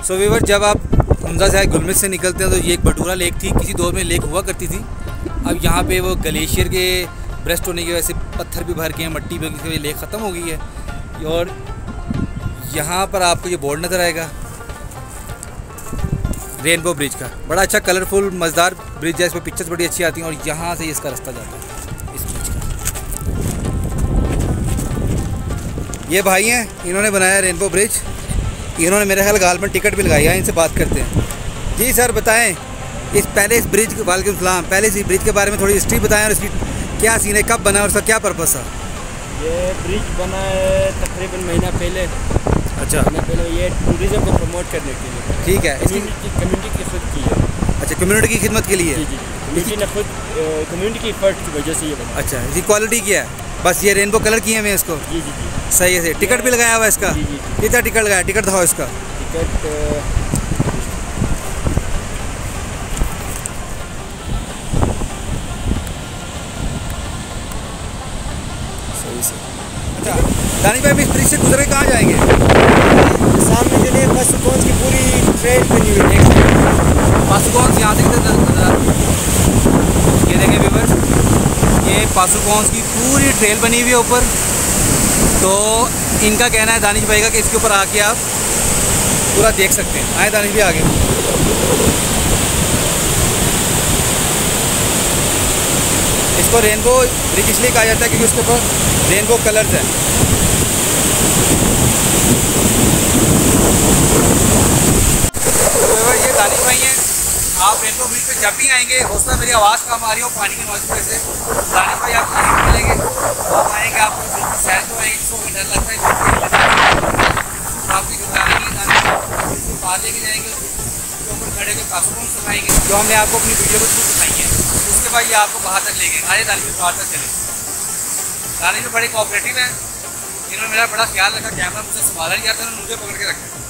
सो viewer, जब आप हमजा से गुलमर्ग से निकलते हैं तो ये एक भटूरा लेक थी, किसी दौर में लेक हुआ करती थी। अब यहाँ पे वो ग्लेशियर के ब्रेस्ट होने की वजह से पत्थर भी भर के हैं, मट्टी भी, की लेक ख़त्म हो गई है। और यहाँ पर आपको ये बोर्ड नज़र आएगा रेनबो ब्रिज का, बड़ा अच्छा कलरफुल मज़ेदार ब्रिज है, इस पर पिक्चर्स बड़ी अच्छी आती हैं। और यहाँ से इसका रास्ता जाता है इस ब्रिज का। ये भाई हैं, इन्होंने बनाया रेनबो ब्रिज। इन्होंने मेरे ख्याल गाल में टिकट भी लगाई है, इनसे बात करते हैं। जी सर, बताएं इस ब्रिज, वालेकुम सलाम, पहले इस ब्रिज के बारे में थोड़ी हिस्ट्री बताएं और इसकी क्या सीन है, कब बना और उसका क्या पर्पस है? ये ब्रिज बना है तकरीबन महीना पहले। अच्छा, महीना पहले। ये टूरिज़्म को प्रमोट करने के लिए। ठीक है, कम्युनिटी की खुद की है। अच्छा, कम्युनिटी की खिदमत के लिए। जी जी, कम्युनिटी ने खुद, कम्युनिटी की एफर्ट की वजह से ये बना। अच्छा, इसकी क्वालिटी क्या है? बस ये रेनबो कलर किए हैं इसको। जी जी जी, सही है। टिकट भी लगाया हुआ है इसका? जी जी। कितना टिकट लगाया? टिकट दिखाओ इसका। टिकट अच्छा, दानिश भाई, इस ब्रिज से गुजर के कहाँ जाएंगे? सामने के लिए पासुगंज की पूरी ट्रेन बनी हुई है। पासुगंज यहाँ से ये देखें व्यूअर्स, ये पासुगंज की पूरी ट्रेल बनी हुई है ऊपर। तो इनका कहना है दानिश भाई का कि इसके ऊपर आके आप पूरा देख सकते हैं। आए दानिश भी आगे। इसको रेनबो ब्रिज इसलिए कहा जाता है क्योंकि उसके ऊपर रेनबो कलर्स हैं। तो ये दानिश भाई हैं, आप रेनबो ब्रिज पे जब भी आएंगे, हो सकता है मेरी आवाज़ कम आ रही हो पानी की नॉइज़ की वजह से, दानिश भाई आपको नहीं मिलेंगे। आप आएंगे, आपको बिल्कुल सैर तो आएगी, जिसको डर लगता है आपकी घबराएंगे, बिल्कुल बाहर लेके जाएंगे, उसके ऊपर खड़े होकर पासुगंज सुनाएंगे जो हमने आपको अपनी वीडियो में थ्रू दिखाई है। उसके बाद ये आपको बाहर तक ले गए। आए दानिश भाई, बाहर तक चले। दानिश भाई बड़े कोऑपरेटिव हैं, इन्होंने मेरा बड़ा ख्याल रखा, कैमरा मुझसे संभाला नहीं जाता, उन्होंने मुझे पकड़ के रखा।